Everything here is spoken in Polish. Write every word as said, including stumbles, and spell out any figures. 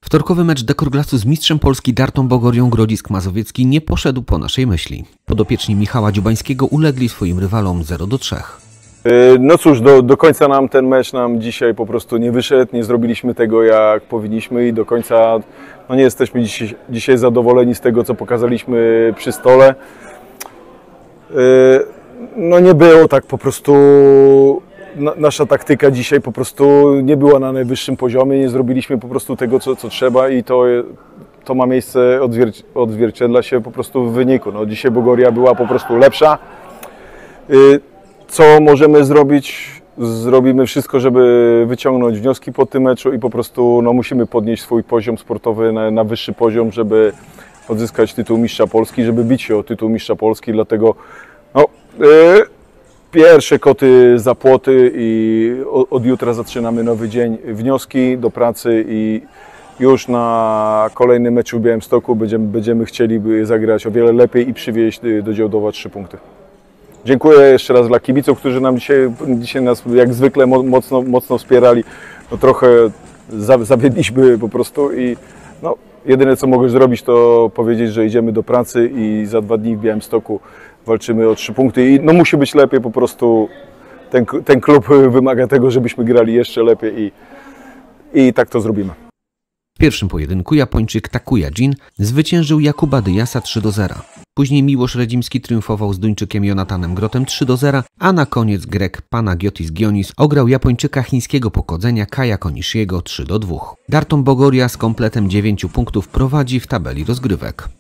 Wtorkowy mecz Dekorglasu z mistrzem Polski Dartą Bogorią Grodzisk Mazowiecki nie poszedł po naszej myśli. Podopieczni Michała Dziubańskiego ulegli swoim rywalom zero do trzech. No cóż, do, do końca nam ten mecz nam dzisiaj po prostu nie wyszedł, nie zrobiliśmy tego jak powinniśmy i do końca no nie jesteśmy dzisiaj, dzisiaj zadowoleni z tego, co pokazaliśmy przy stole. No nie było tak po prostu, nasza taktyka dzisiaj po prostu nie była na najwyższym poziomie, nie zrobiliśmy po prostu tego, co, co trzeba i to, to ma miejsce, odzwierci odzwierciedla się po prostu w wyniku. No, dzisiaj Bogoria była po prostu lepsza. Co możemy zrobić? Zrobimy wszystko, żeby wyciągnąć wnioski po tym meczu i po prostu no, musimy podnieść swój poziom sportowy na, na wyższy poziom, żeby odzyskać tytuł mistrza Polski, żeby bić się o tytuł mistrza Polski, dlatego no, yy, pierwsze koty za płoty i od, od jutra zaczynamy nowy dzień, wnioski do pracy i już na kolejnym meczu w Białymstoku będziemy, będziemy chcieli zagrać o wiele lepiej i przywieźć do Działdowa trzy punkty. Dziękuję jeszcze raz dla kibiców, którzy nam dzisiaj, dzisiaj nas jak zwykle mocno, mocno wspierali. No trochę zawiedliśmy po prostu i no, jedyne co mogę zrobić to powiedzieć, że idziemy do pracy i za dwa dni w Białymstoku walczymy o trzy punkty i no musi być lepiej po prostu. Ten, ten klub wymaga tego, żebyśmy grali jeszcze lepiej i, i tak to zrobimy. W pierwszym pojedynku Japończyk Takuya Jin zwyciężył Jakuba Dyasa trzy do zera. Później Miłosz Redzimski triumfował z Duńczykiem Jonathanem Grotem trzy do zera, a na koniec Grek Panagiotis Gionis ograł Japończyka chińskiego pochodzenia Kaya Konishiego trzy do dwóch. Dartą Bogoria z kompletem dziewięciu punktów prowadzi w tabeli rozgrywek.